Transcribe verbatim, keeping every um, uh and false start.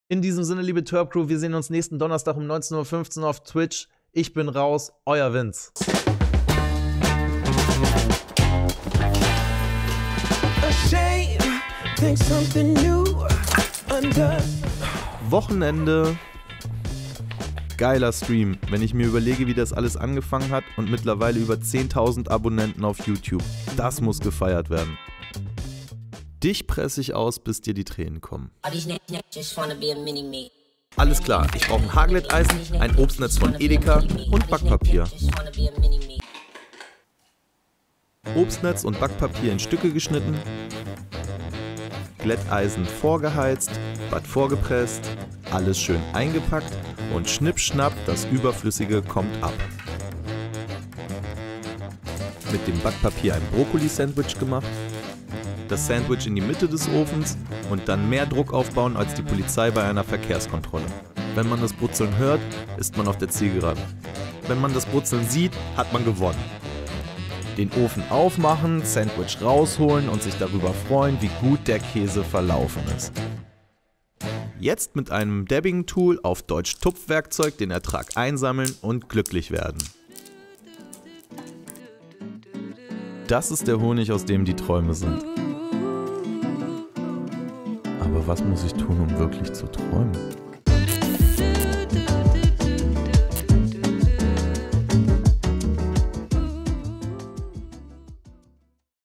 In diesem Sinne, liebe Turb Crew, wir sehen uns nächsten Donnerstag um neunzehn Uhr fünfzehn auf Twitch. Ich bin raus, euer Vince. Wochenende. Geiler Stream, wenn ich mir überlege, wie das alles angefangen hat und mittlerweile über zehntausend Abonnenten auf YouTube. Das muss gefeiert werden. Dich presse ich aus, bis dir die Tränen kommen. Alles klar, ich brauche ein Haarglätteisen, ein Obstnetz von Edeka und Backpapier. Obstnetz und Backpapier in Stücke geschnitten, Glätteisen vorgeheizt, Bad vorgepresst, alles schön eingepackt und schnipp-schnapp, das Überflüssige kommt ab. Mit dem Backpapier ein Brokkoli-Sandwich gemacht, das Sandwich in die Mitte des Ofens und dann mehr Druck aufbauen als die Polizei bei einer Verkehrskontrolle. Wenn man das Brutzeln hört, ist man auf der Zielgeraden. Wenn man das Brutzeln sieht, hat man gewonnen. Den Ofen aufmachen, Sandwich rausholen und sich darüber freuen, wie gut der Käse verlaufen ist. Jetzt mit einem Dabbing-Tool, auf Deutsch Tupfwerkzeug, den Ertrag einsammeln und glücklich werden. Das ist der Honig, aus dem die Träume sind. Aber was muss ich tun, um wirklich zu träumen?